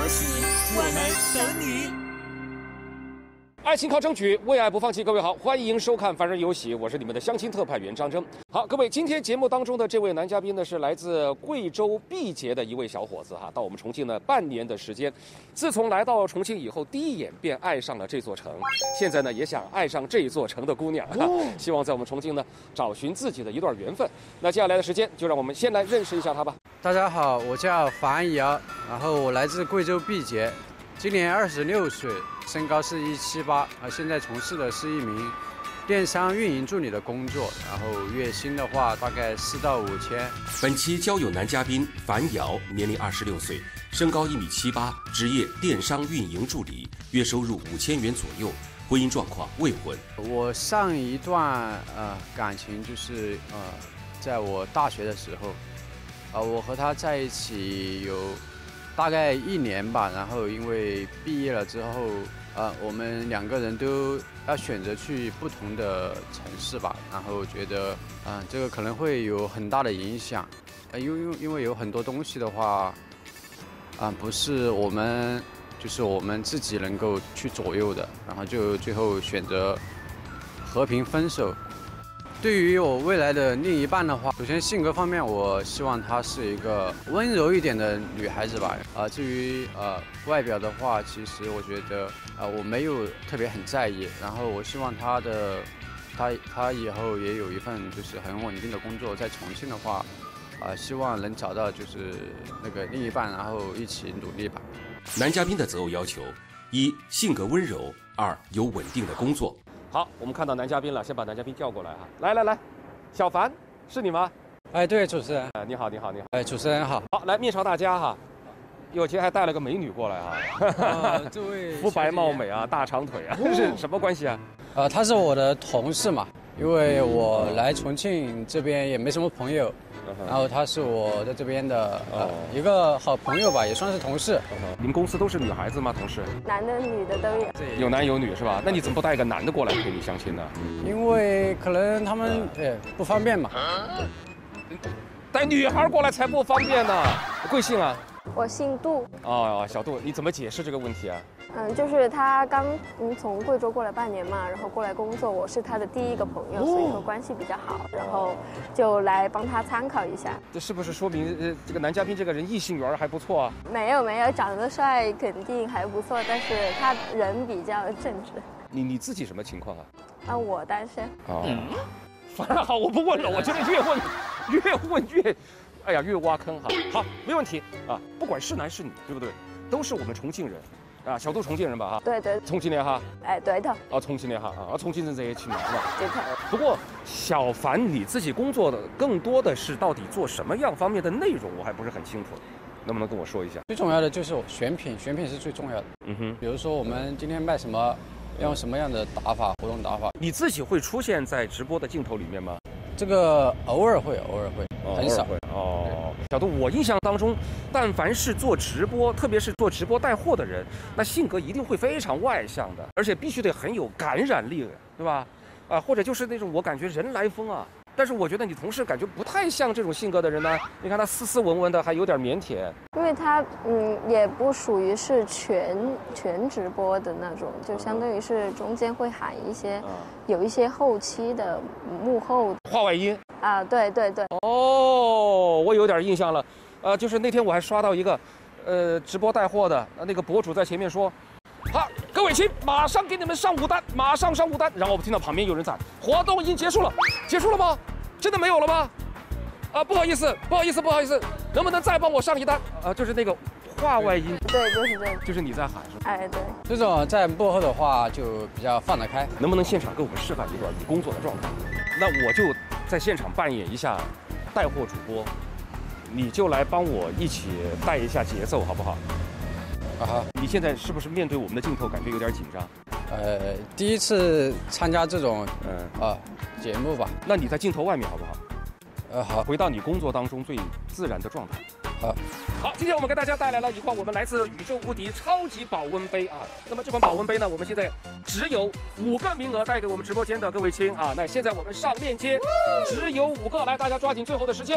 戏，我们等你。 爱情靠争取，为爱不放弃。各位好，欢迎收看《凡人有喜》，我是你们的相亲特派员张征。好，各位，今天节目当中的这位男嘉宾呢，是来自贵州毕节的一位小伙子哈，到我们重庆呢半年的时间。自从来到重庆以后，第一眼便爱上了这座城，现在呢也想爱上这座城的姑娘，希望在我们重庆呢找寻自己的一段缘分。那接下来的时间，就让我们先来认识一下他吧。 大家好，我叫樊瑶，然后我来自贵州毕节，今年26岁，身高是178，现在从事的是一名电商运营助理的工作，然后月薪的话大概4到5千。 本期交友男嘉宾樊瑶，年龄26岁，身高1.78米，职业电商运营助理，月收入5000元左右，婚姻状况未婚。 我上一段感情就是在我大学的时候，我和他在一起有大概1年吧，然后因为毕业了之后，我们2个人都要选择去不同的城市吧，然后觉得，这个可能会有很大的影响，因为有很多东西的话，不是我们自己能够去左右的，然后就最后选择和平分手。对于我未来的另一半的话，首先性格方面，我希望她是一个温柔一点的女孩子吧。至于外表的话，其实我觉得我没有特别很在意。然后我希望她以后也有一份就是很稳定的工作，在重庆的话，希望能找到就是那个另一半，然后一起努力吧。 男嘉宾的择偶要求：1. 性格温柔；2. 有稳定的工作。 好，我们看到男嘉宾了，先把男嘉宾叫过来哈。来，小樊，是你吗？ 哎，对，主持人。 你好。 哎，主持人好。 好，来面朝大家哈。有节还带了个美女过来哈。 这位肤白貌美啊，大长腿啊，是什么关系啊？ 她是我的同事嘛，因为我来重庆这边也没什么朋友。然后她是我在这边的一个好朋友吧，也算是同事。 你们公司都是女孩子吗？同事？ 男的女的都有。 有男有女是吧？那你怎么不带一个男的过来陪你相亲呢？ 因为可能他们不方便嘛。 带女孩过来才不方便呢。贵姓啊？ 我姓杜。 哦，小杜，你怎么解释这个问题啊？ 就是他刚从贵州过来半年嘛，然后过来工作，我是他的第一个朋友，所以说关系比较好，然后就来帮他参考一下。 这是不是说明这个男嘉宾这个人异性缘还不错啊？ 没有，长得帅肯定还不错，但是他人比较正直。 你自己什么情况啊？ 我单身。 反正好，我不问了，我觉得越问越，哎呀，越挖坑哈。好，没问题啊，不管是男是女，对不对？都是我们重庆人。小杜重庆人吧哈？ 对。 重庆的哈？ 哎，对的。 重庆的哈重庆人在一起嘛，是吧？ 对的。 不过小樊你自己工作的更多的是到底做什么样方面的内容，我还不是很清楚，能不能跟我说一下？ 最重要的就是选品是最重要的。 比如说我们今天卖什么，要用什么样的打法，活动打法。 你自己会出现在直播的镜头里面吗？ 这个偶尔会，很少。 小杜，我印象当中，但凡是做直播，特别是做直播带货的人，那性格一定会非常外向的，而且必须得很有感染力，对吧？或者就是那种我感觉人来疯啊。但是我觉得你同事感觉不太像这种性格的人呢。你看他斯斯文文的，还有点腼腆。 因为他也不属于是全直播的那种，就相当于是中间会喊一些，有一些后期的幕后话外音啊，对。 我有点印象了，就是那天我还刷到一个，直播带货的那个博主在前面说，好，各位亲，马上给你们上5单，马上上5单。然后我听到旁边有人喊，活动已经结束了，结束了吗？真的没有了吗？不好意思，能不能再帮我上1单？就是那个话外音。 对，就是这个。 就是你在喊是吧？ 哎，对。 这种在幕后的话就比较放得开。 能不能现场给我们示范一段你工作的状态？那我就在现场扮演一下带货主播，你就来帮我一起带一下节奏，好不好？你现在是不是面对我们的镜头感觉有点紧张？ 第一次参加这种节目吧。 那你在镜头外面好不好？ 好， 回到你工作当中最自然的状态。好，今天我们给大家带来了一款我们来自宇宙无敌超级保温杯啊。那么这款保温杯呢，我们现在只有5个名额带给我们直播间的各位亲啊。那现在我们上链接，只有5个，来大家抓紧最后的时间。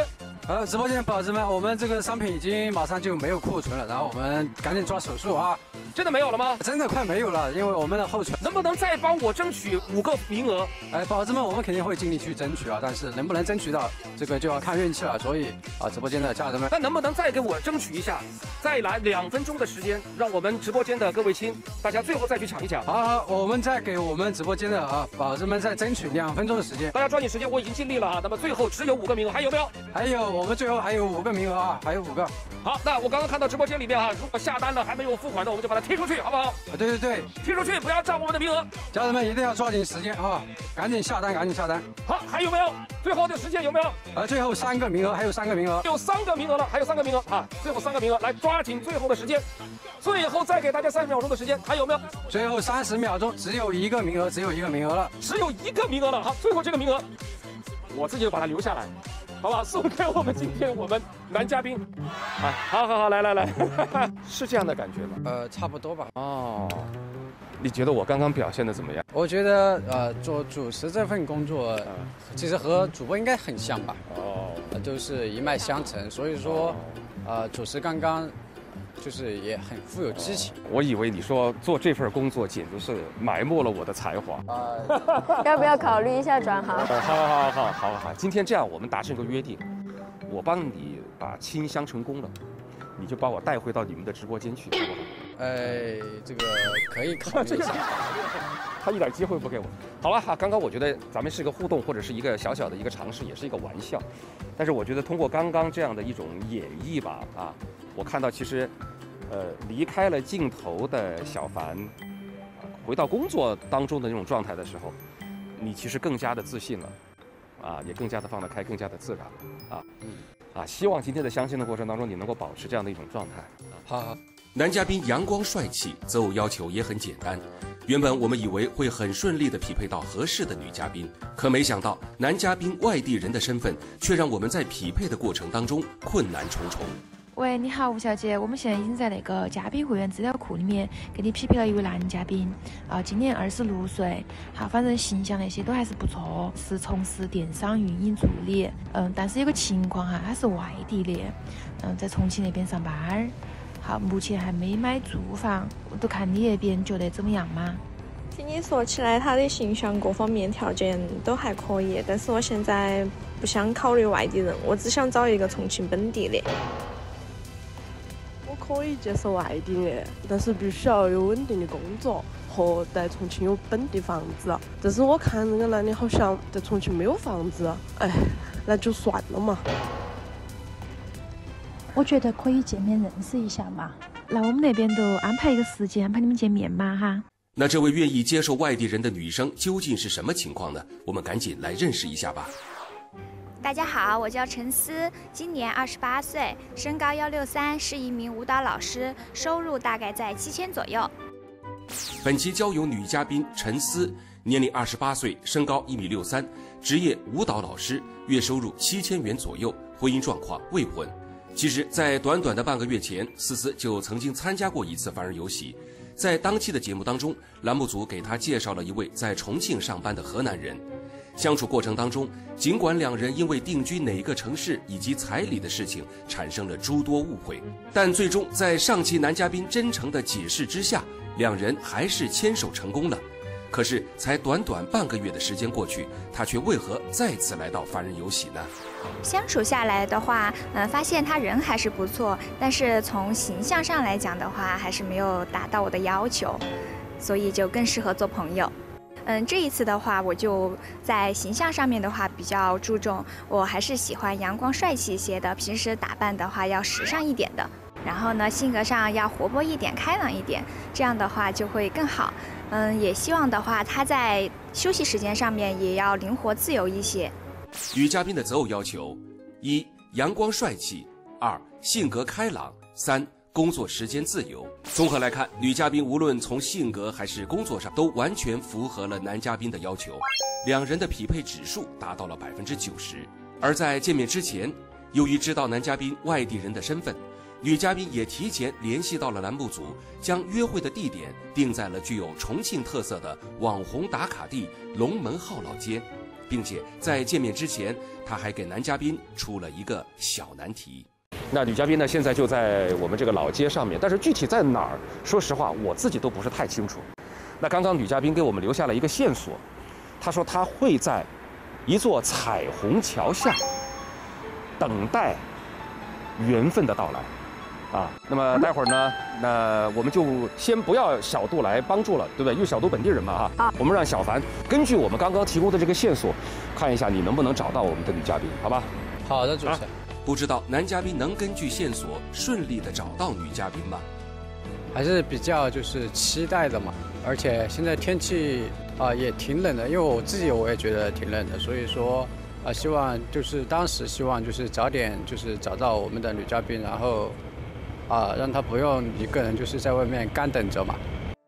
直播间的宝子们，我们这个商品已经马上就没有库存了，然后我们赶紧抓手速啊！ 真的没有了吗？ 真的快没有了，因为我们的后存。 能不能再帮我争取5个名额？ 宝子们，我们肯定会尽力去争取啊，但是能不能争取到，这个就要看运气了。所以直播间的家人们， 那能不能再给我争取一下，再来2分钟的时间，让我们直播间的各位亲，大家最后再去抢一抢。 好，我们再给我们直播间的宝子们再争取2分钟的时间。 大家抓紧时间，我已经尽力了啊。那么最后只有5个名额，还有没有？ 还有，我们最后还有5个名额啊，还有5个。 好，那我刚刚看到直播间里面如果下单了还没有付款的，我们就把它踢出去，好不好？ 对， 踢出去，不要占我们的名额。 家人们一定要抓紧时间啊，赶紧下单，赶紧下单。 好，还有没有？最后的时间有没有？ 最后3个名额，还有3个名额， 有3个名额了，还有3个名额啊！最后3个名额，来抓紧最后的时间，最后再给大家30秒钟的时间，还有没有？ 最后30秒钟，只有1个名额，只有1个名额了， 只有1个名额了。好，最后这个名额，我自己就把它留下来。好吧，送给我们今天我们男嘉宾，好，来，是这样的感觉吗？ 差不多吧。 哦，你觉得我刚刚表现的怎么样？ 我觉得做主持这份工作，其实和主播应该很像吧。就是一脉相承，所以说，主持刚刚就是也很富有激情。 我以为你说做这份工作简直是埋没了我的才华。 要不要考虑一下转行？ 好，今天这样，我们达成一个约定，我帮你把亲相成功了，你就把我带回到你们的直播间去，好不好？ 这个可以考虑一下。 他一点机会不给我。好了刚刚我觉得咱们是个互动，或者是一个小小的一个尝试，也是一个玩笑。但是我觉得通过刚刚这样的一种演绎吧，我看到其实，离开了镜头的小凡，回到工作当中的那种状态的时候，你其实更加的自信了，也更加的放得开，更加的自然了，希望今天的相亲的过程当中，你能够保持这样的一种状态。 好。 男嘉宾阳光帅气，择偶要求也很简单。原本我们以为会很顺利地匹配到合适的女嘉宾，可没想到男嘉宾外地人的身份，却让我们在匹配的过程当中困难重重。 喂，你好，吴小姐，我们现在已经在那个嘉宾会员资料库里面给你匹配了一位男嘉宾，今年26岁，好，反正形象那些都还是不错，是从事电商运营助理，但是有个情况他是外地的，在重庆那边上班。好，目前还没买住房，我都看你那边觉得怎么样嘛？ 听你说起来，他的形象各方面条件都还可以，但是我现在不想考虑外地人，我只想找一个重庆本地的。 我可以接受外地的，但是必须要有稳定的工作和在重庆有本地房子。但是我看那个男的好像在重庆没有房子，那就算了嘛。 我觉得可以见面认识一下嘛。 那我们那边都安排一个时间，安排你们见面嘛哈。 那这位愿意接受外地人的女生究竟是什么情况呢？我们赶紧来认识一下吧。 大家好，我叫陈思，今年28岁，身高163，是一名舞蹈老师，收入大概在7000左右。 本期交友女嘉宾陈思，年龄28岁，身高1.63米，职业舞蹈老师，月收入7000元左右，婚姻状况未婚。其实，在短短的半个月前，思思就曾经参加过一次凡人有喜。在当期的节目当中，栏目组给她介绍了一位在重庆上班的河南人。相处过程当中，尽管两人因为定居哪个城市以及彩礼的事情产生了诸多误会，但最终在上期男嘉宾真诚的解释之下，两人还是牵手成功了。可是才短短半个月的时间过去，他却为何再次来到凡人有喜呢？ 相处下来的话，发现他人还是不错，但是从形象上来讲的话，还是没有达到我的要求，所以就更适合做朋友。这一次的话，我就在形象上面的话比较注重，我还是喜欢阳光帅气一些的，平时打扮的话要时尚一点的，然后呢性格上要活泼一点、开朗一点，这样的话就会更好。也希望的话他在休息时间上面也要灵活自由一些。 女嘉宾的择偶要求：1. 阳光帅气；2. 性格开朗；3. 工作时间自由。综合来看，女嘉宾无论从性格还是工作上都完全符合了男嘉宾的要求，两人的匹配指数达到了90%。而在见面之前，由于知道男嘉宾外地人的身份，女嘉宾也提前联系到了栏目组，将约会的地点定在了具有重庆特色的网红打卡地龙门号老街， 并且在见面之前，他还给男嘉宾出了一个小难题。 那女嘉宾呢，现在就在我们这个老街上面，但是具体在哪儿，说实话我自己都不是太清楚。那刚刚女嘉宾给我们留下了一个线索，她说她会在一座彩虹桥下等待缘分的到来。那么待会儿呢，那我们就先不要小杜来帮助了，对不对？因为小杜本地人嘛，我们让小凡根据我们刚刚提供的这个线索，看一下你能不能找到我们的女嘉宾，好吧？ 好的，主持人。 不知道男嘉宾能根据线索顺利的找到女嘉宾吗？ 还是比较就是期待的嘛，而且现在天气也挺冷的，因为我自己也觉得挺冷的，所以说希望就是当时希望就是早点就是找到我们的女嘉宾，然后让她不用一个人就是在外面干等着嘛。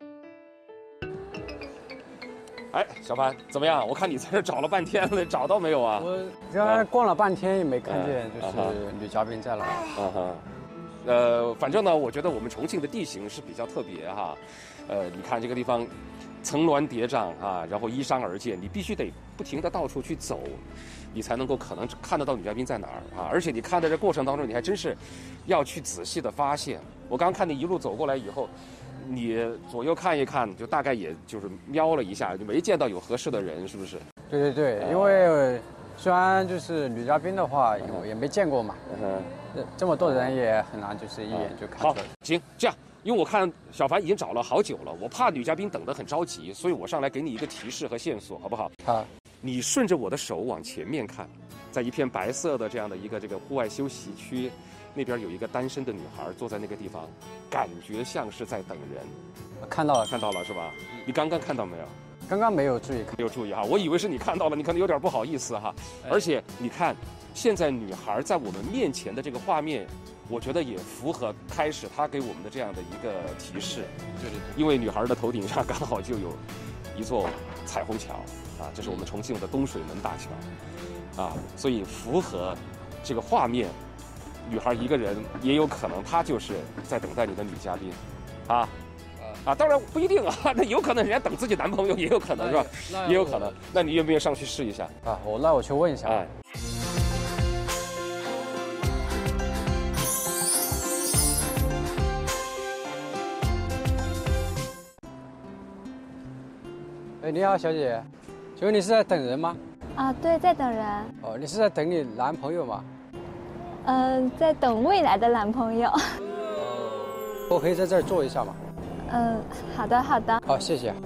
哎，小凡怎么样？我看你在这找了半天了，找到没有啊？ 我刚才逛了半天也没看见就是女嘉宾在哪。 反正呢，我觉得我们重庆的地形是比较特别哈。你看这个地方，层峦叠嶂然后依山而建，你必须得不停的到处去走，你才能够可能看得到女嘉宾在哪儿而且你看的这过程当中，你还真是要去仔细的发现。我刚看你一路走过来以后，你左右看一看，就大概也就是瞄了一下，就没见到有合适的人，是不是？ 对，因为虽然就是女嘉宾的话，也没见过嘛，这么多人也很难就是一眼就看出来。 好，行，这样，因为我看小凡已经找了好久了，我怕女嘉宾等得很着急，所以我上来给你一个提示和线索，好不好？ 好。 你顺着我的手往前面看，在一片白色的这样的一个这个户外休息区，那边有一个单身的女孩坐在那个地方，感觉像是在等人。 看到了是吧？你刚刚看到没有？ 刚刚没有注意看， 没有注意哈，我以为是你看到了，你可能有点不好意思哈。而且你看，现在女孩在我们面前的这个画面，我觉得也符合开始她给我们的这样的一个提示。 对， 因为女孩的头顶上刚好就有一座彩虹桥这是我们重庆的东水门大桥所以符合这个画面，女孩一个人也有可能她就是在等待你的女嘉宾当然不一定那有可能人家等自己男朋友，也有可能是吧？也有可能。那你愿不愿意上去试一下那我去问一下。你好，小姐，请问你是在等人吗？ 对，在等人。 你是在等你男朋友吗？ 在等未来的男朋友。 我可以在这儿坐一下吗？ 好的。 好，谢谢。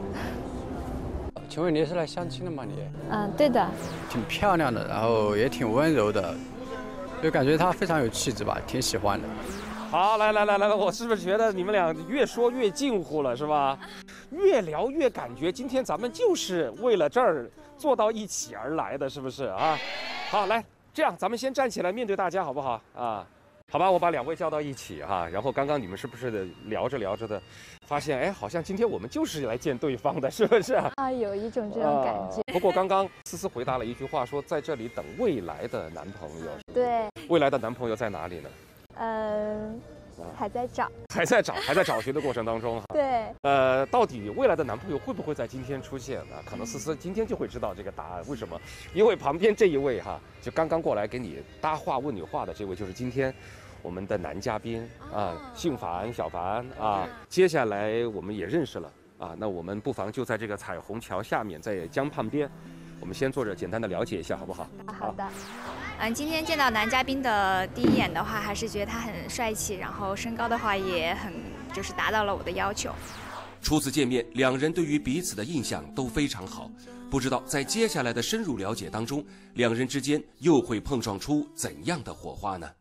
请问你是来相亲的吗？你？ 对的。 挺漂亮的，然后也挺温柔的，就感觉她非常有气质吧，挺喜欢的。 好，来，我是不是觉得你们俩越说越近乎了，是吧？越聊越感觉今天咱们就是为了这儿坐到一起而来的，是不是好，来，这样咱们先站起来面对大家，好不好好吧，我把两位叫到一起然后刚刚你们是不是聊着的，发现好像今天我们就是来见对方的，是不是有一种这种感觉。 不过刚刚思思回答了一句话，说在这里等未来的男朋友。 对。 未来的男朋友在哪里呢？ 还在找， 还在找寻的过程当中对。 到底未来的男朋友会不会在今天出现呢？可能思思今天就会知道这个答案。为什么？因为旁边这一位就刚刚过来给你搭话问你话的这位，就是今天我们的男嘉宾姓樊，小樊接下来我们也认识了那我们不妨就在这个彩虹桥下面，在江畔边，我们先坐着简单的了解一下，好不好？ 好的。 今天见到男嘉宾的第一眼的话，还是觉得他很帅气，然后身高的话也很就是达到了我的要求。 初次见面，两人对于彼此的印象都非常好，不知道在接下来的深入了解当中，两人之间又会碰撞出怎样的火花呢？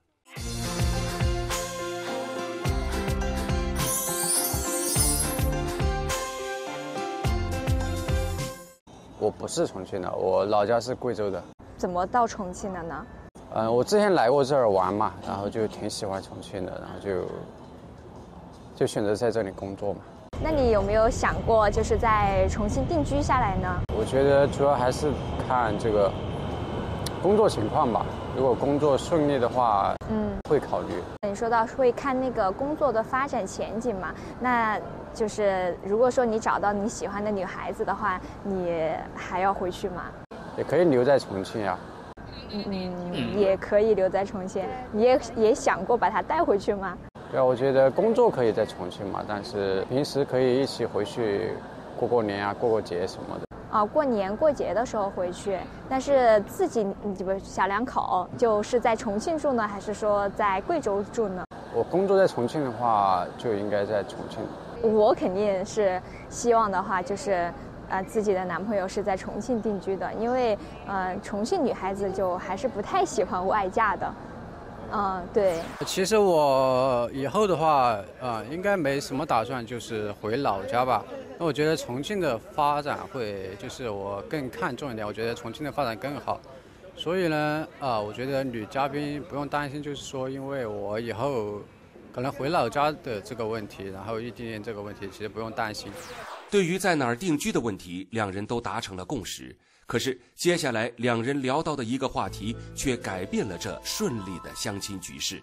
我不是重庆的，我老家是贵州的。 怎么到重庆的呢？ 我之前来过这儿玩嘛，然后就挺喜欢重庆的，然后就选择在这里工作嘛。 那你有没有想过就是在重庆定居下来呢？ 我觉得主要还是看这个工作情况吧，如果工作顺利的话，会考虑。 你说到会看那个工作的发展前景嘛，那就是如果说你找到你喜欢的女孩子的话，你还要回去吗？ 也可以留在重庆呀。 也可以留在重庆。你也想过把他带回去吗？ 对啊，我觉得工作可以在重庆嘛，但是平时可以一起回去过年啊，过节什么的。 过年过节的时候回去，但是自己小两口就是在重庆住呢，还是说在贵州住呢？ 我工作在重庆的话，就应该在重庆。 我肯定是希望的话，就是自己的男朋友是在重庆定居的，因为重庆女孩子就还是不太喜欢外嫁的。对。 其实我以后的话，应该没什么打算，就是回老家吧。那我觉得重庆的发展会，就是我更看重一点，我觉得重庆的发展更好。所以呢，我觉得女嘉宾不用担心，就是说，因为我以后可能回老家的这个问题，然后异地恋这个问题，其实不用担心。 对于在哪儿定居的问题，两人都达成了共识。可是接下来两人聊到的一个话题，却改变了这顺利的相亲局势。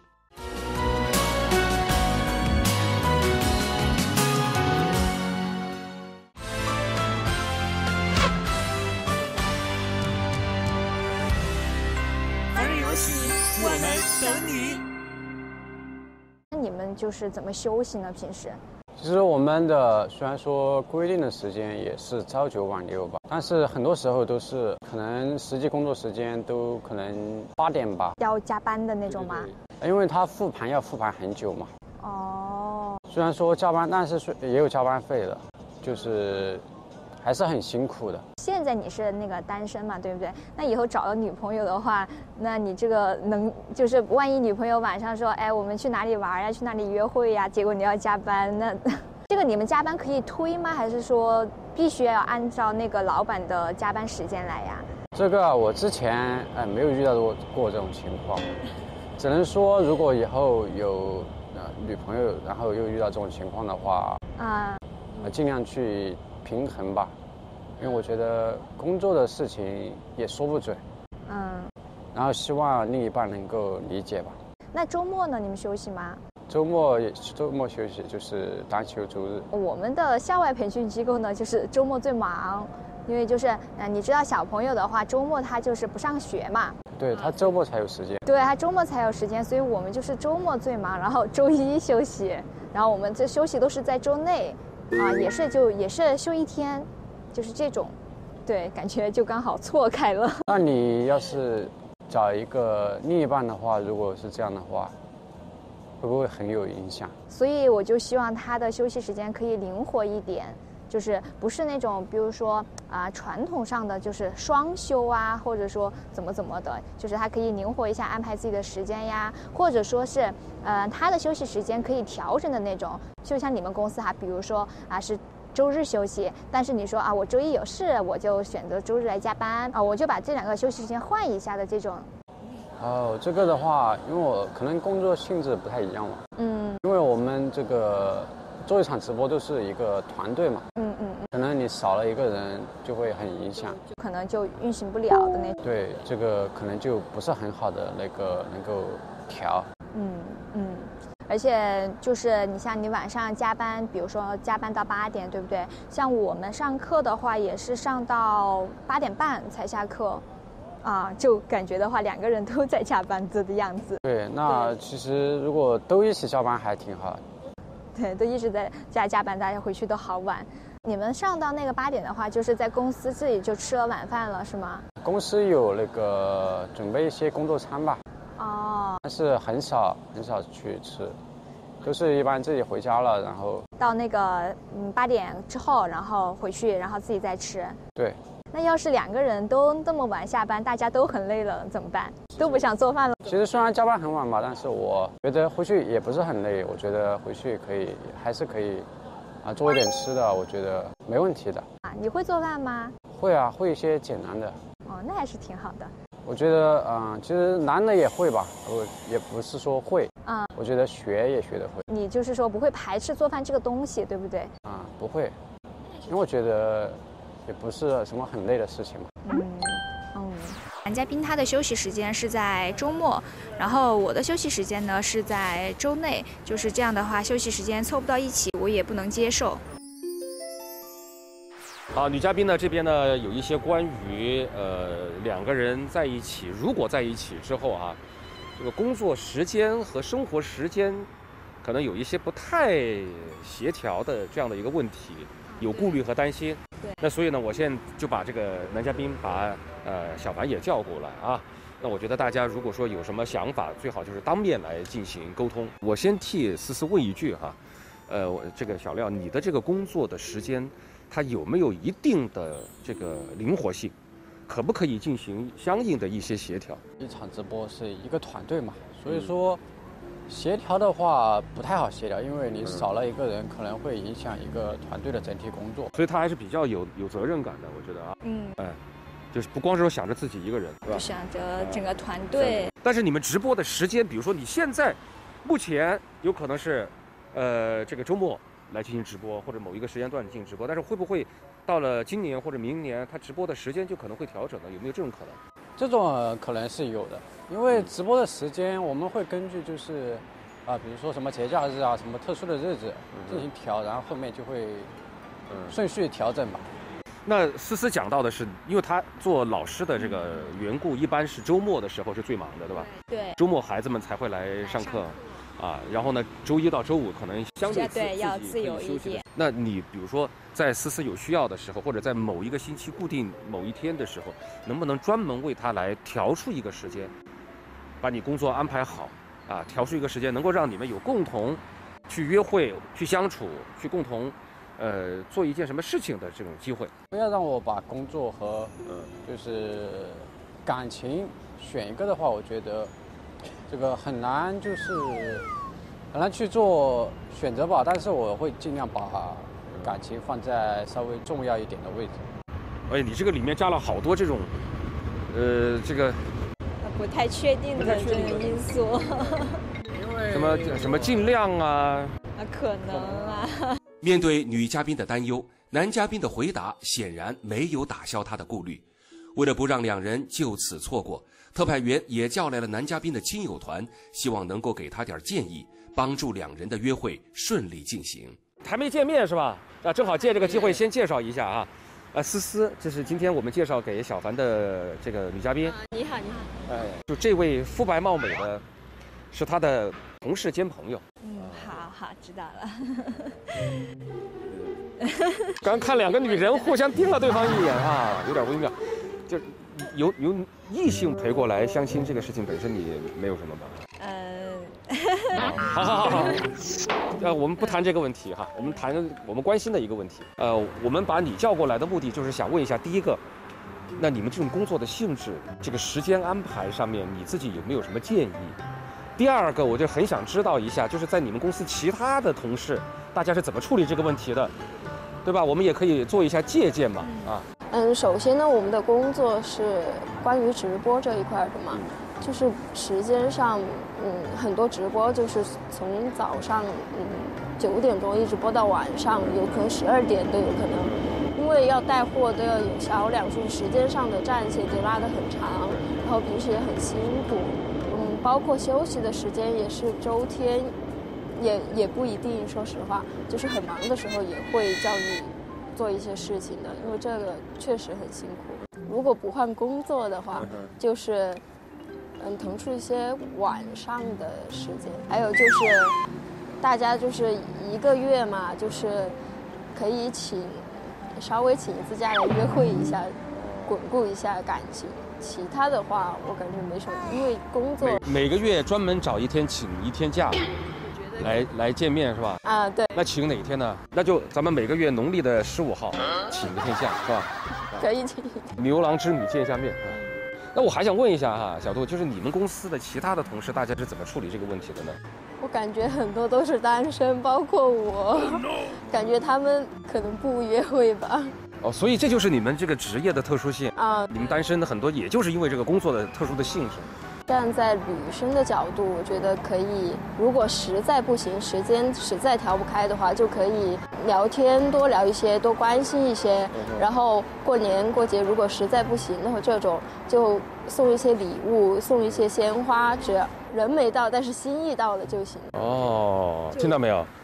凡人游戏，我们等你。 那你们就是怎么休息呢？平时？ 其实我们的虽然说规定的时间也是朝9晚6吧，但是很多时候都是可能实际工作时间都可能8点吧。 要加班的那种吗？ 对，因为他复盘要复盘很久嘛。虽然说加班，但是也有加班费的，就是还是很辛苦的。 现在你是那个单身嘛，对不对？那以后找了女朋友的话，那你这个就是万一女朋友晚上说，哎，我们去哪里玩呀，去哪里约会呀，结果你要加班，那这个你们加班可以推吗？还是说必须要按照那个老板的加班时间来呀？ 这个我之前没有遇到过这种情况，只能说如果以后有女朋友，然后又遇到这种情况的话，尽量去平衡吧。因为我觉得工作的事情也说不准，然后希望另一半能够理解吧。 那周末呢？你们休息吗？ 周末休息就是单休周日。 我们的校外培训机构呢，就是周末最忙，因为就是你知道小朋友的话，周末他就是不上学嘛。 对，他周末才有时间。 对，他周末才有时间，所以我们就是周末最忙，然后周一休息，然后我们这休息都是在周内，也是休1天。就是这种，对，感觉就刚好错开了。 那你要是找一个另一半的话，如果是这样的话，会不会很有影响？ 所以我就希望他的休息时间可以灵活一点，就是不是那种比如说传统上的就是双休啊，或者说怎么的，就是他可以灵活一下安排自己的时间呀，或者说是他的休息时间可以调整的那种，就像你们公司比如说是周日休息，但是你说我周一有事，我就选择周日来加班我就把这2个休息时间换一下的这种。 这个的话，因为我可能工作性质不太一样嘛，因为我们这个做一场直播都是一个团队嘛，可能你少了一个人就会很影响， 可能就运行不了的那种。 对，这个可能就不是很好的那个能够调。 而且就是你像你晚上加班，比如说加班到8点，对不对？像我们上课的话，也是上到8点半才下课，就感觉的话2个人都在加班的样子。 对，那其实如果都一起加班还挺好。 对，都一直在加班，大家回去都好晚。你们上到那个8点的话，就是在公司自己就吃了晚饭了，是吗？ 公司有那个准备一些工作餐吧。但是很少去吃，都是一般自己回家了，然后到那个8点之后，然后回去，然后自己再吃。 对。 那要是2个人都那么晚下班，大家都很累了，怎么办？都不想做饭了。 其实虽然加班很晚吧，但是我觉得回去也不是很累，我觉得回去还是可以做一点吃的，我觉得没问题的。 你会做饭吗？ 会啊，会一些简单的。 那还是挺好的。 我觉得其实男的也会吧，我也不是说会，我觉得学也学得会。 你就是说不会排斥做饭这个东西，对不对？ 不会，因为我觉得也不是什么很累的事情嘛。 男嘉宾他的休息时间是在周末，然后我的休息时间呢是在周内，就是这样的话，休息时间凑不到一起，我也不能接受。 好，女嘉宾呢这边呢有一些关于两个人在一起，如果在一起之后啊，这个工作时间和生活时间可能有一些不太协调的这样的一个问题，有顾虑和担心。 对。 那所以呢，我现在就把这个男嘉宾把小凡也叫过来啊。那我觉得大家如果说有什么想法，最好就是当面来进行沟通。我先替思思问一句哈，这个小廖，你的这个工作的时间，它有没有一定的这个灵活性？可不可以进行相应的一些协调？ 一场直播是一个团队嘛，所以说协调的话不太好协调，因为你少了一个人，可能会影响一个团队的整体工作。 所以他还是比较有责任感的，我觉得啊。就是不光是说想着自己一个人，是吧？ 想着整个团队。 但是你们直播的时间，比如说你现在目前有可能是这个周末来进行直播，或者某一个时间段进行直播，但是会不会到了今年或者明年，它直播的时间就可能会调整呢？有没有这种可能？ 这种可能是有的，因为直播的时间我们会根据就是比如说什么节假日啊，什么特殊的日子进行调，然后后面就会顺序调整吧。 那思思讲到的是，因为他做老师的这个缘故，一般是周末的时候是最忙的，对吧？ 对。 周末孩子们才会来上课，然后呢，周一到周五可能相对要自由一点。 那你比如说在思思有需要的时候，或者在某一个星期固定某一天的时候，能不能专门为他来调出一个时间，把你工作安排好调出一个时间，能够让你们有共同去约会、去相处、去共同做一件什么事情的这种机会？ 不要让我把工作和就是感情选一个的话，我觉得这个很难，就是很难去做选择吧。但是我会尽量把感情放在稍微重要一点的位置。 你这个里面加了好多这种这个不太确定的这个因素。 因为什么尽量可能面对女嘉宾的担忧，男嘉宾的回答显然没有打消他的顾虑。为了不让两人就此错过，特派员也叫来了男嘉宾的亲友团，希望能够给他点建议，帮助两人的约会顺利进行。 还没见面是吧？正好借这个机会先介绍一下思思，这是今天我们介绍给小凡的这个女嘉宾。 你好。 就这位肤白貌美的，是他的同事兼朋友。 好，知道了。 刚看两个女人互相盯了对方一眼有点微妙。就是有异性陪过来相亲这个事情本身你没有什么吧？好，我们不谈这个问题我们谈我们关心的一个问题。我们把你叫过来的目的就是想问一下，第一个，那你们这种工作的性质，这个时间安排上面，你自己有没有什么建议？第二个，我就很想知道一下，就是在你们公司其他的同事，大家是怎么处理这个问题的，对吧？我们也可以做一下借鉴嘛， 首先呢，我们的工作是关于直播这一块的嘛，就是时间上，很多直播就是从早上9点钟一直播到晚上，有可能12点都有可能，因为要带货都要有销量，所以时间上的战线就拉得很长，然后平时也很辛苦。包括休息的时间也是周天，也不一定。说实话，就是很忙的时候也会叫你做一些事情的，因为这个确实很辛苦。如果不换工作的话，就是腾出一些晚上的时间。还有就是大家就是一个月嘛，就是可以稍微请一次假来约会一下，巩固一下感情。其他的话我感觉没什么，因为工作每个月专门找一天请一天假来见面是吧？ 对。 那请哪天呢？那就咱们每个月农历的15号请一天假是吧？ 可以请。 牛郎织女见一下面那我还想问一下小杜，就是你们公司的其他的同事，大家是怎么处理这个问题的呢？ 我感觉很多都是单身，包括我，感觉他们可能不约会吧。 所以这就是你们这个职业的特殊性你们单身的很多，也就是因为这个工作的特殊的性质。 站在女生的角度，我觉得可以，如果实在不行，时间实在调不开的话，就可以聊天，多聊一些，多关心一些。然后过年过节，如果实在不行的话，这种就送一些礼物，送一些鲜花，只要人没到，但是心意到了就行。 听到没有？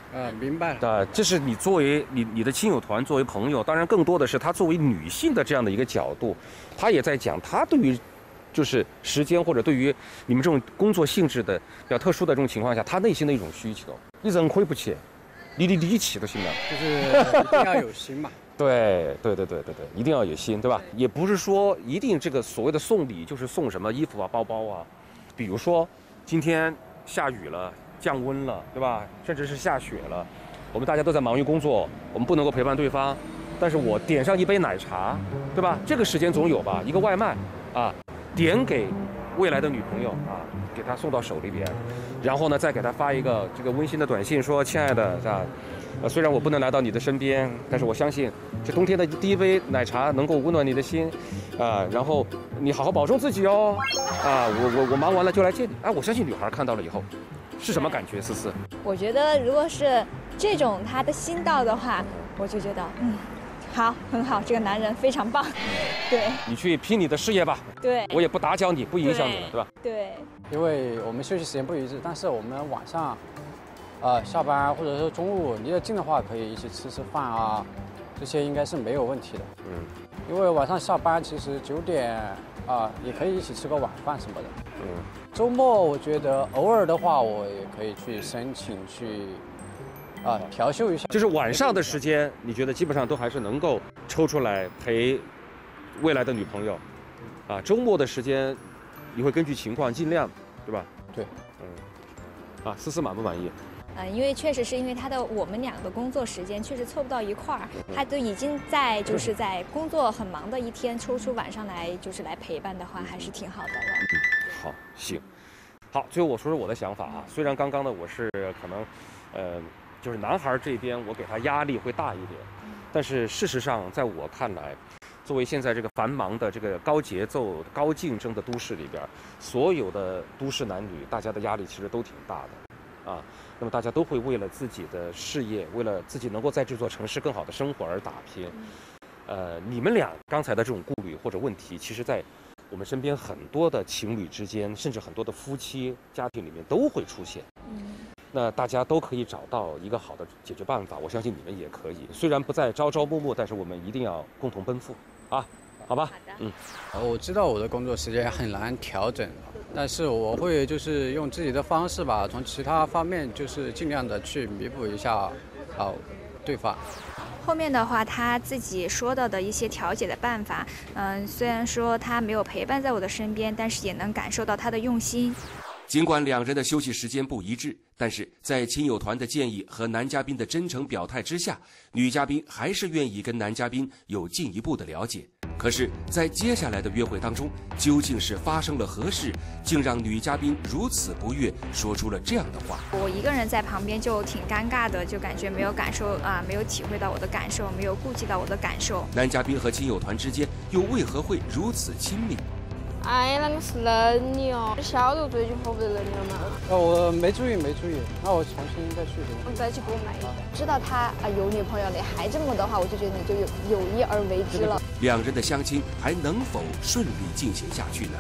明白了。 这是你作为你的亲友团作为朋友，当然更多的是她作为女性的这样的一个角度，她也在讲她对于就是时间或者对于你们这种工作性质的比较特殊的这种情况下，她内心的一种需求。你人可以不去，你的力气都行了， 就是一定要有心嘛。 对，一定要有心，对吧？也不是说一定这个所谓的送礼就是送什么衣服啊、包包啊，比如说今天下雨了、降温了，对吧？甚至是下雪了，我们大家都在忙于工作，我们不能够陪伴对方，但是我点上一杯奶茶，对吧？这个时间总有吧？一个外卖啊，点给未来的女朋友啊，给她送到手里边，然后呢，再给她发一个这个温馨的短信，说：“亲爱的，是吧？虽然我不能来到你的身边，但是我相信这冬天的第一杯奶茶能够温暖你的心，然后你好好保重自己哦，我忙完了就来接你。我相信女孩看到了以后，是什么感觉？思思， 我觉得如果是这种他的心到的话，我就觉得好，很好，这个男人非常棒。对， 你去拼你的事业吧。 对， 我也不打搅你，不影响你了，对吧？ 对， 因为我们休息时间不一致，但是我们晚上。下班或者说中午离得近的话，可以一起吃饭啊，这些应该是没有问题的。因为晚上下班其实9点也可以一起吃个晚饭什么的。周末我觉得偶尔的话，我也可以去申请去调休一下。 就是晚上的时间，你觉得基本上都还是能够抽出来陪未来的女朋友，周末的时间你会根据情况尽量，对吧？ 对， 思思满不满意？ 因为确实是因为我们俩的工作时间确实凑不到一块儿，他都已经在工作很忙的一天抽出晚上来来陪伴的话，还是挺好的了。 好，行，好，最后我说说我的想法啊。虽然刚刚呢我是可能，就是男孩这边我给他压力会大一点，但是事实上在我看来，作为现在这个繁忙的这个高节奏、高竞争的都市里边，所有的都市男女大家的压力其实都挺大的，那么大家都会为了自己的事业，为了自己能够在这座城市更好的生活而打拼。你们俩刚才的这种顾虑或者问题，其实在我们身边很多的情侣之间，甚至很多的夫妻家庭里面都会出现。那大家都可以找到一个好的解决办法，我相信你们也可以。虽然不再朝朝暮暮，但是我们一定要共同奔赴啊，好吧？ 好的。 我知道我的工作时间很难调整，但是我会就是用自己的方式吧，从其他方面就是尽量的去弥补一下对方。 后面的话，他自己说到的一些调解的办法，虽然说他没有陪伴在我的身边，但是也能感受到他的用心。 尽管两人的休息时间不一致，但是在亲友团的建议和男嘉宾的真诚表态之下，女嘉宾还是愿意跟男嘉宾有进一步的了解。可是，在接下来的约会当中，究竟是发生了何事，竟让女嘉宾如此不悦，说出了这样的话？ 我一个人在旁边就挺尴尬的，就感觉没有感受没有体会到我的感受，没有顾及到我的感受。 男嘉宾和亲友团之间又为何会如此亲密？ 哎呀，那个是冷你哦，消毒嘴就喝不得冷了嘛。 我没注意，那我重新再去。 我再去给我买一个。知道他有女朋友，你还这么的话，我就觉得你就有意而为之了。 两人的相亲还能否顺利进行下去呢？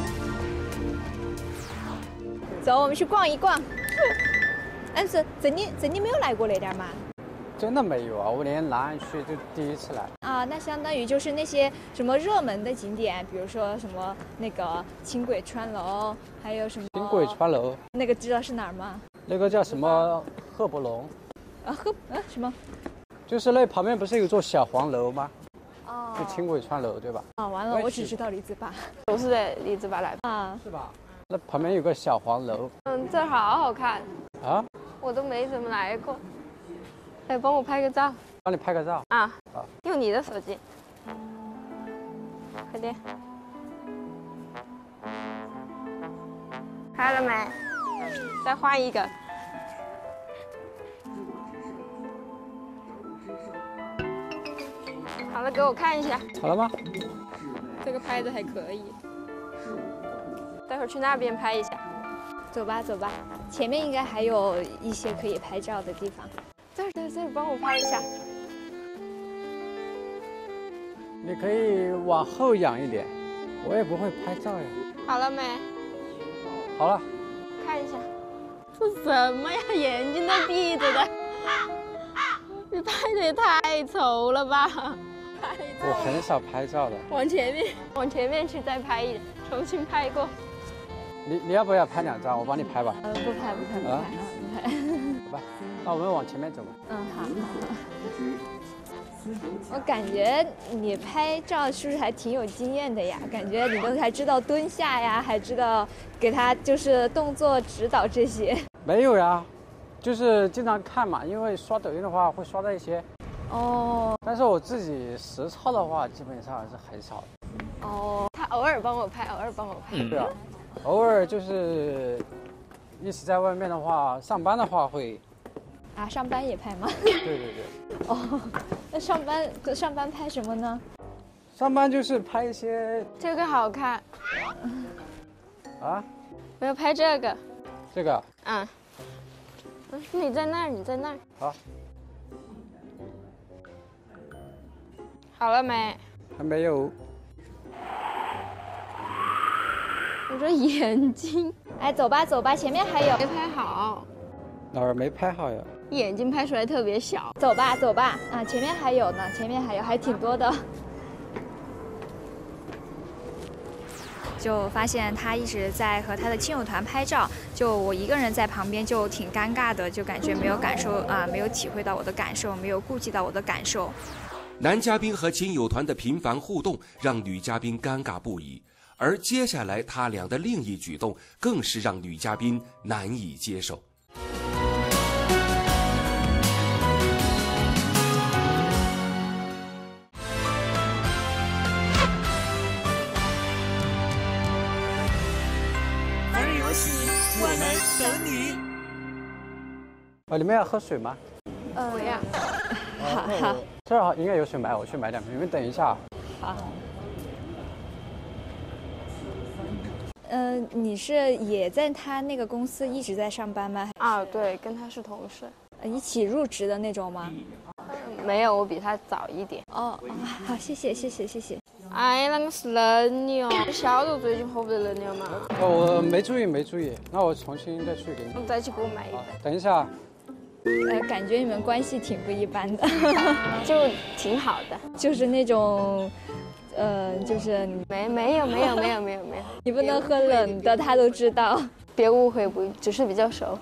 走，我们去逛一逛。是这里没有来过那点儿吗？ 真的没有啊，我连南岸区就第一次来。 那相当于就是那些什么热门的景点，比如说什么那个轻轨川楼，还有什么轻轨川楼， 那个知道是哪儿吗？ 那个叫什么赫伯龙什么？ 就是那旁边不是有座小黄楼吗？就轻轨川楼对吧？ 完了，我只知道李子坝， 都是在李子坝来是吧？那旁边有个小黄楼。 这好好看啊！ 我都没怎么来过。来帮我拍个照。 帮你拍个照用你的手机，快点，拍了没？再换一个。好了，给我看一下。 好了吗？ 这个拍的还可以。待会儿去那边拍一下。 走吧，前面应该还有一些可以拍照的地方。 这儿，帮我拍一下。 你可以往后仰一点，我也不会拍照呀。 好了没？ 好了。 看一下，这什么呀？眼睛都闭着的。 你拍的也太丑了吧！ 我很少拍照的。 往前面去再拍一点，重新拍过。 你要不要拍2张？我帮你拍吧。 不拍。 好吧，那我们往前面走吧。 好。我感觉你拍照是不是还挺有经验的呀？感觉你都还知道蹲下呀，还知道给他就是动作指导这些。 没有呀，就是经常看嘛，因为刷抖音的话会刷到一些。但是我自己实操的话，基本上是很少的。 他偶尔帮我拍。 对啊，偶尔就是一起在外面的话，上班的话会。 上班也拍吗？ 对。 那上班拍什么呢？ 上班就是拍一些。 这个好看。 啊？ 我要拍这个。 这个。 你在那儿。 好。 好了没？ 还没有。 我说眼睛。 走吧，前面还有。 没拍好。 哪儿没拍好呀？ 眼睛拍出来特别小。 走吧，前面还有呢，还挺多的。 就发现他一直在和他的亲友团拍照，就我一个人在旁边就挺尴尬的，就感觉没有没有体会到我的感受，没有顾及到我的感受。 男嘉宾和亲友团的频繁互动让女嘉宾尴尬不已，而接下来他俩的另一举动更是让女嘉宾难以接受。 我们等你。 你们要喝水吗？ 我要。 好。 这儿应该有水买，我去买2瓶。你们等一下。 好。你是也在他那个公司一直在上班吗？ 对，跟他是同事。 一起入职的那种吗？ 没有，我比他早一点。 好，谢谢。 那个是冷的哦，你晓得最近喝不得冷的吗？ 我没注意，那我重新再去给你。 再去给我买一杯。 等一下。 感觉你们关系挺不一般的。 就挺好的， 就是那种。就是没有， 你不能喝冷的，他都知道。 别误会，只是比较熟。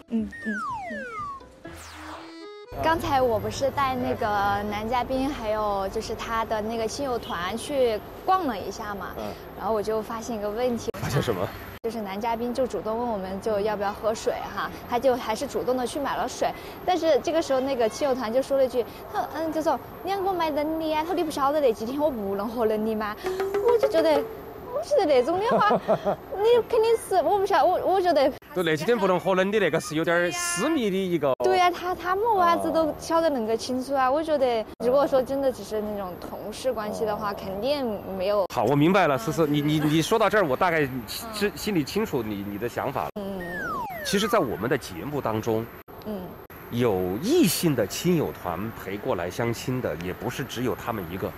刚才我不是带那个男嘉宾，还有就是他的那个亲友团去逛了一下嘛，然后我就发现一个问题。 发现什么？ 就是男嘉宾就主动问我们就要不要喝水哈，他就还是主动的去买了水，但是这个时候那个亲友团就说了一句，他就说你要给我买冷的呀，他说你不晓得那几天我不能喝冷的吗？我就觉得那种的话，你肯定是我不晓得，我觉得。 对，那几天不能喝冷的那个是有点私密的一个。 对呀，他们娃子都晓得那个清楚啊。我觉得如果说真的只是那种同事关系的话，肯定没有。 好，我明白了，思思，你说到这儿，我大概心里清楚你的想法了。其实，在我们的节目当中，有异性的亲友团陪过来相亲的，也不是只有他们一个。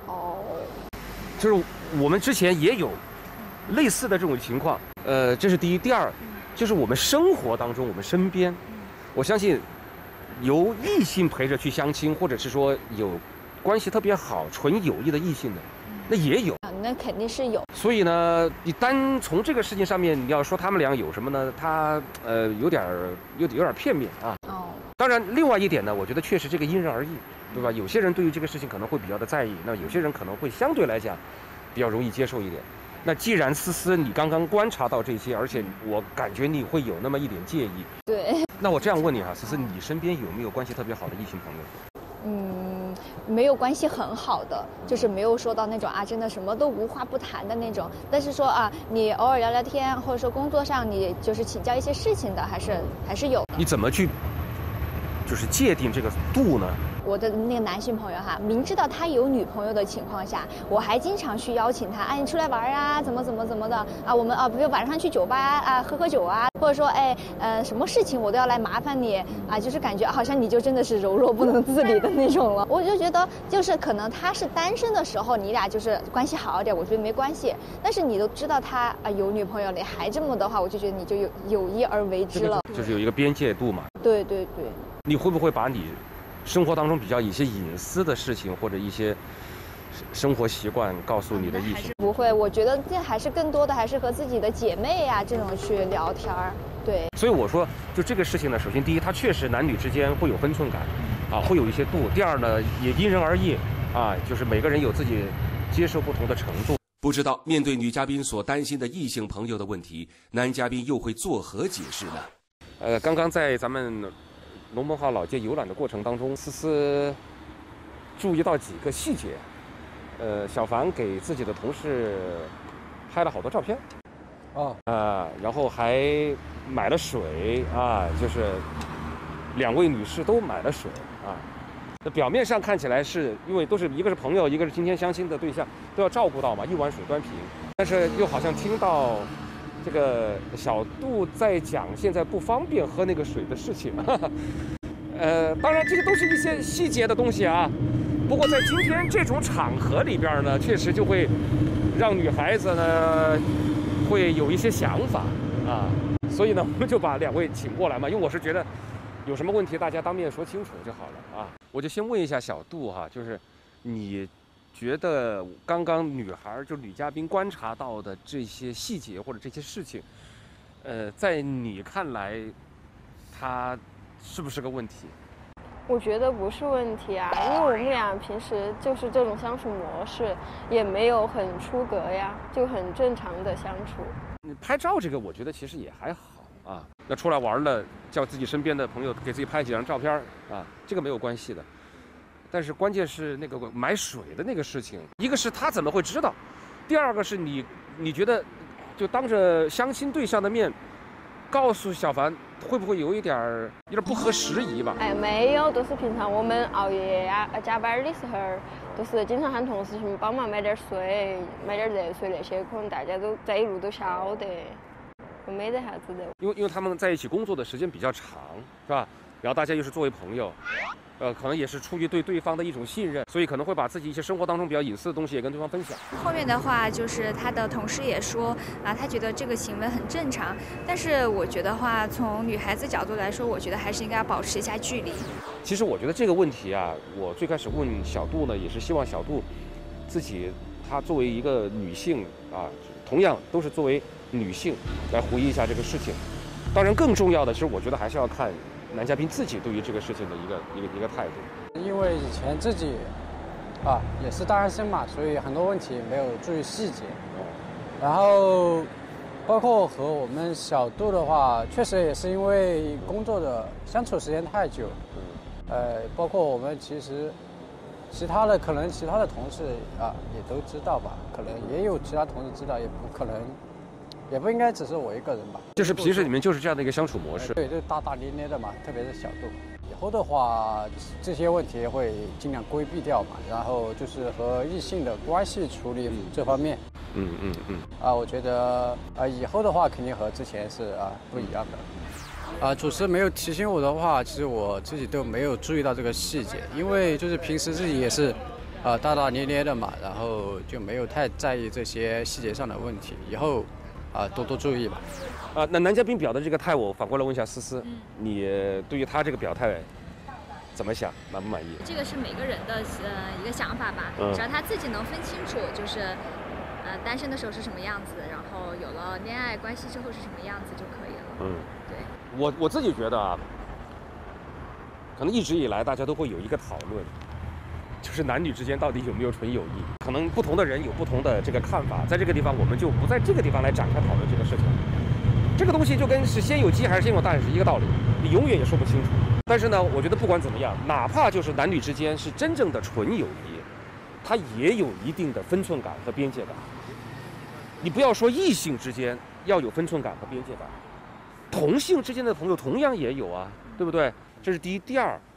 就是我们之前也有类似的这种情况。这是第一，第二。就是我们生活当中，我们身边，我相信由异性陪着去相亲，或者是说有关系特别好、纯友谊的异性的，那也有。 那肯定是有。 所以呢，你单从这个事情上面，你要说他们俩有什么呢？他有点片面啊。当然，另外一点呢，我觉得确实这个因人而异，对吧？有些人对于这个事情可能会比较的在意，那有些人可能会相对来讲比较容易接受一点。那既然思思你刚刚观察到这些，而且我感觉你会有那么一点介意， 对。 那我这样问你哈，思思，你身边有没有关系特别好的异性朋友？ 没有关系很好的，就是没有说到那种真的什么都无话不谈的那种。但是说你偶尔聊聊天，或者说工作上你就是请教一些事情的，还是有的。 你怎么去就是界定这个度呢？ 我的那个男性朋友哈，明知道他有女朋友的情况下，我还经常去邀请他，哎，你出来玩啊，怎么的啊，我们比如晚上去酒吧啊，喝酒啊，或者说什么事情我都要来麻烦你啊，就是感觉好像你就真的是柔弱不能自理的那种了。我就觉得就是可能他是单身的时候，你俩就是关系好一点，我觉得没关系。但是你都知道他有女朋友了，你还这么的话，我就觉得你就有意而为之了， 就是有一个边界度嘛。 对。 你会不会把你生活当中比较一些隐私的事情或者一些生活习惯告诉你的异性？ 不会，我觉得这还是更多的还是和自己的姐妹呀这种去聊天儿。对， 所以我说，就这个事情呢，首先第一，它确实男女之间会有分寸感，啊，会有一些度。第二呢，也因人而异，啊，就是每个人有自己接受不同的程度。 不知道面对女嘉宾所担心的异性朋友的问题，男嘉宾又会作何解释呢？ 刚刚在咱们龙门号老街游览的过程当中，思思注意到几个细节。小凡给自己的同事拍了好多照片，然后还买了水啊，就是2位女士都买了水啊。那表面上看起来是因为都是一个是朋友，一个是今天相亲的对象，都要照顾到嘛，一碗水端平。但是又好像听到这个小杜在讲现在不方便喝那个水的事情。当然这个都是一些细节的东西啊。不过在今天这种场合里边呢，确实就会让女孩子呢会有一些想法啊，所以呢我们就把2位请过来嘛，因为我是觉得有什么问题大家当面说清楚就好了啊。我就先问一下小杜哈，就是你觉得刚刚女嘉宾观察到的这些细节或者这些事情，在你看来，它是不是个问题？ 我觉得不是问题啊，因为我们俩平时就是这种相处模式，也没有很出格呀，就很正常的相处。 拍照这个，我觉得其实也还好啊。那出来玩了，叫自己身边的朋友给自己拍几张照片啊，这个没有关系的。但是关键是那个买水的那个事情，一个是他怎么会知道，第二个是你觉得就当着相亲对象的面告诉小凡，会不会有点不合时宜吧？ 没有，都是平常我们熬夜呀、加班的时候，都是经常喊同事去帮忙买点水、买点热水那些，可能大家都在一路都晓得，没得啥子的。 因为他们在一起工作的时间比较长，是吧？然后大家又是作为朋友，可能也是出于对对方的一种信任，所以可能会把自己一些生活当中比较隐私的东西也跟对方分享。 后面的话就是他的同事也说啊，他觉得这个行为很正常，但是我觉得话，从女孩子角度来说，我觉得还是应该要保持一下距离。 其实我觉得这个问题啊，我最开始问小杜呢，也是希望小杜自己，她作为一个女性啊，同样都是作为女性来回忆一下这个事情。当然，更重要的，其实我觉得还是要看男嘉宾自己对于这个事情的一个态度。 因为以前自己也是单身嘛，所以很多问题没有注意细节。然后包括和我们小杜的话，确实也是因为工作的相处时间太久。包括我们其实其他的同事也都知道吧，可能也有其他同事知道，也不应该只是我一个人吧。 就是平时你们就是这样的一个相处模式。 对，就大大咧咧的嘛，特别是小杜。以后的话，这些问题会尽量规避掉嘛，然后就是和异性的关系处理这方面。我觉得以后的话肯定和之前是不一样的。主持人没有提醒我的话，其实我自己都没有注意到这个细节，因为就是平时自己也是大大咧咧的嘛，然后就没有太在意这些细节上的问题。以后多多注意吧。 那男嘉宾表的这个态，我反过来问一下思思，你对于他这个表态怎么想，满不满意？ 这个是每个人的一个想法吧，只要他自己能分清楚，就是单身的时候是什么样子，然后有了恋爱关系之后是什么样子就可以了。 对，我自己觉得可能一直以来大家都会有一个讨论，就是男女之间到底有没有纯友谊？可能不同的人有不同的这个看法，在这个地方我们就不在这个地方来展开讨论这个事情。这个东西就跟是先有鸡还是先有蛋是一个道理，你永远也说不清楚。但是呢，我觉得不管怎么样，哪怕就是男女之间是真正的纯友谊，它也有一定的分寸感和边界感。你不要说异性之间要有分寸感和边界感，同性之间的朋友同样也有啊，对不对？这是第一。第二，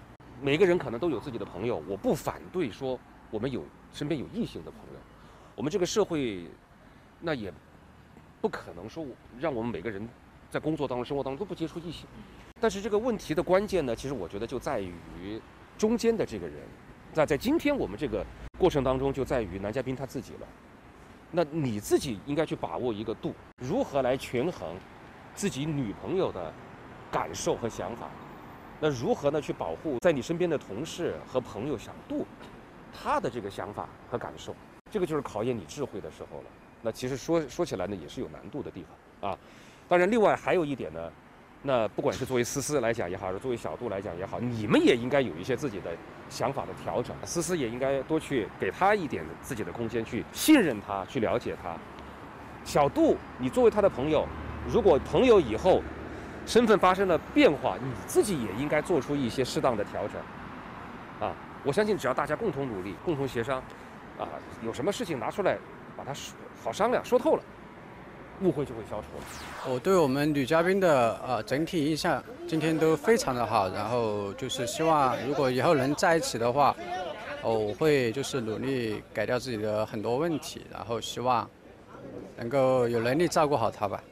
每个人可能都有自己的朋友，我不反对说我们身边有异性的朋友，我们这个社会那也不可能说让我们每个人在工作当中、生活当中都不接触异性。但是这个问题的关键呢，其实我觉得就在于中间的这个人。那在今天我们这个过程当中，就在于男嘉宾他自己了。那你自己应该去把握一个度，如何来权衡自己女朋友的感受和想法？那如何呢去保护在你身边的同事和朋友小杜他的这个想法和感受？这个就是考验你智慧的时候了。那其实说起来呢，也是有难度的地方啊。当然，另外还有一点呢，那不管是作为思思来讲也好，还是作为小杜来讲也好，你们也应该有一些自己的想法的调整。思思也应该多去给他一点自己的空间，去信任他，去了解他。小杜，你作为他的朋友，如果朋友以后身份发生了变化，你自己也应该做出一些适当的调整。啊，我相信只要大家共同努力、共同协商，啊，有什么事情拿出来把它好商量，说透了，误会就会消除了。 我对我们女嘉宾的整体印象今天都非常的好，然后就是希望如果以后能在一起的话，我会就是努力改掉自己的很多问题，然后希望能够有能力照顾好她吧。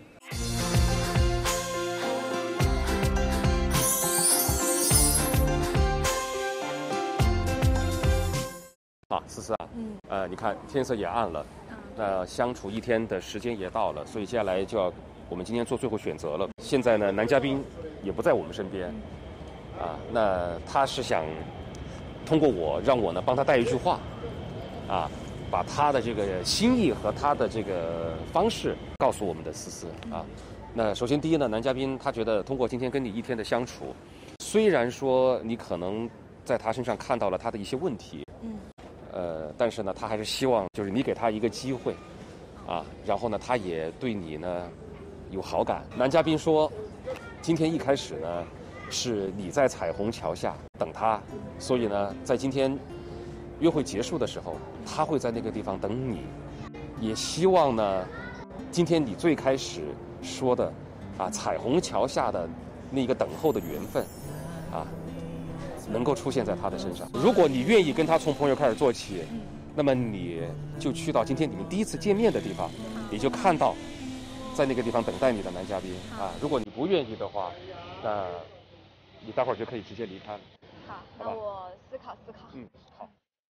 啊，思思啊，你看天色也暗了，相处一天的时间也到了，所以接下来就要我们今天做最后选择了。现在呢，男嘉宾也不在我们身边，啊，那他是想通过我，让我呢帮他带一句话，啊，把他的这个心意和他的这个方式告诉我们的思思啊。那首先第一呢，男嘉宾他觉得通过今天跟你一天的相处，虽然说你可能在他身上看到了他的一些问题，但是呢，他还是希望就是你给他一个机会，啊，然后呢，他也对你呢有好感。男嘉宾说，今天一开始呢，是你在彩虹桥下等他，所以呢，在今天约会结束的时候，他会在那个地方等你。也希望呢，今天你最开始说的啊，彩虹桥下的那个等候的缘分，啊，能够出现在他的身上。如果你愿意跟他从朋友开始做起，那么你就去到今天你们第一次见面的地方，你就看到在那个地方等待你的男嘉宾啊。如果你不愿意的话，那你待会儿就可以直接离开了。 好，那我思考思考。 好。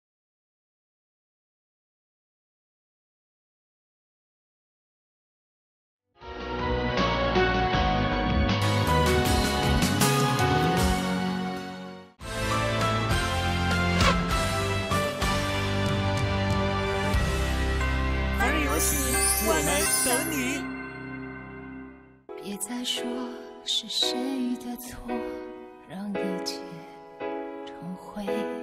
我们等你。 别再说是谁的错，让一切成灰。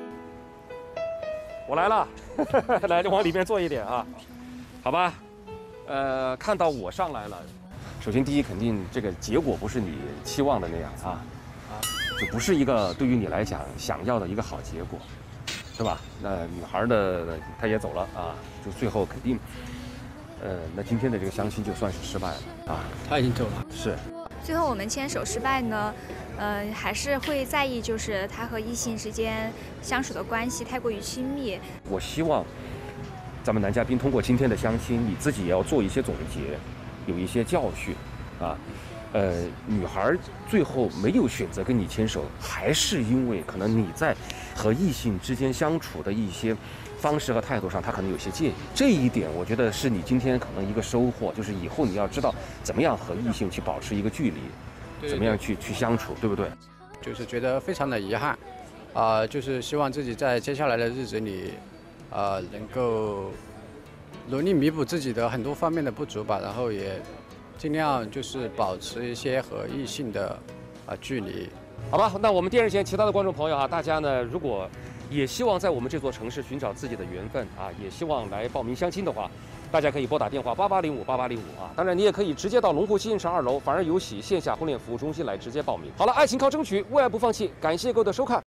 我来了，来就往里面坐一点啊，好吧？看到我上来了，首先第一肯定这个结果不是你期望的那样啊，就不是一个对于你来讲想要的一个好结果，是吧？那女孩的她也走了啊，就最后肯定。那今天的这个相亲就算是失败了啊！ 他已经走了。 是。 最后我们牵手失败呢，还是会在意，就是他和异性之间相处的关系太过于亲密。 我希望咱们男嘉宾通过今天的相亲，你自己也要做一些总结，有一些教训啊。女孩最后没有选择跟你牵手，还是因为可能你在和异性之间相处的一些方式和态度上，他可能有些介意。这一点我觉得是你今天可能一个收获，就是以后你要知道怎么样和异性去保持一个距离，怎么样去相处，对不对？ 就是觉得非常的遗憾，就是希望自己在接下来的日子里，能够努力弥补自己的很多方面的不足吧，然后也尽量就是保持一些和异性的距离。 好吧，那我们电视前其他的观众朋友啊，大家呢如果也希望在我们这座城市寻找自己的缘分啊，也希望来报名相亲的话，大家可以拨打电话88058805啊。当然，你也可以直接到龙湖西影城2楼反而有喜线下婚恋服务中心来直接报名。好了，爱情靠争取，为爱不放弃。感谢各位的收看。